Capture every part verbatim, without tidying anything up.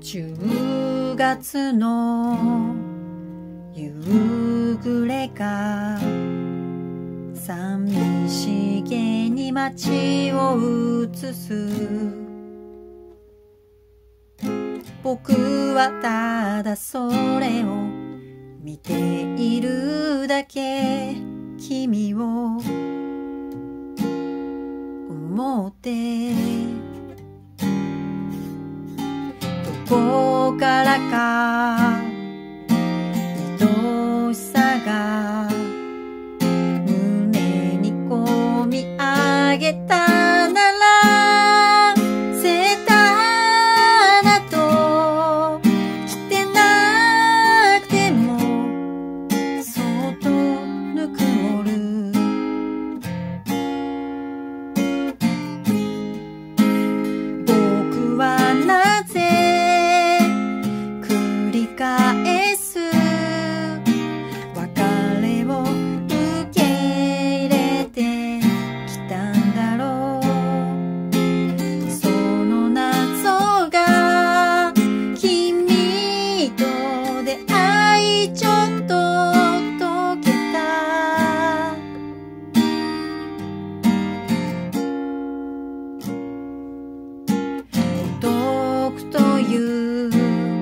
じゅうがつの夕暮れが寂しげに街を映す。僕はただそれを見ているだけ。君を思ってどこからか愛しさが胸にこみ上げたなら、セーターなど着てなくてもそっとぬくもる。僕はなぜ繰り返す別れを受け入れてきたんだろう。その謎が君と出会いちょっと解けた。孤独という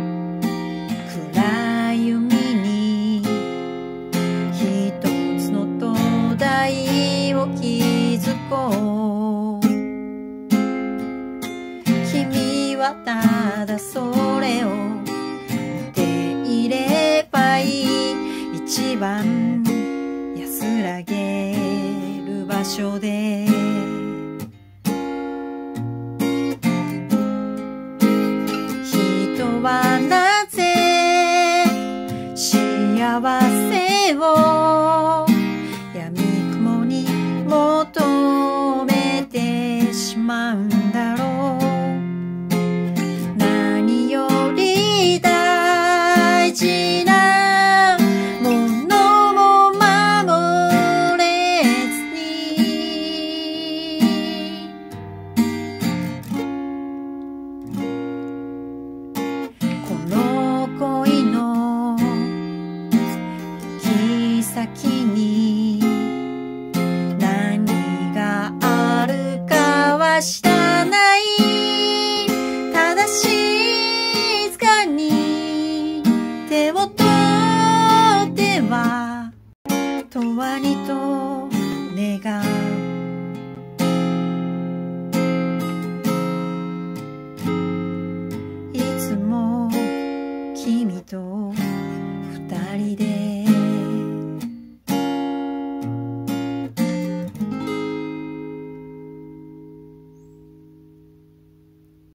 暗い海に一つの灯台を築こう。君はただそれを見ていればいい。一番安らげる場所で人はなぜ幸せを闇雲に求めてしまうんだろう。何より大事なものも守れずに、この恋の行き先に何があるかは知らない。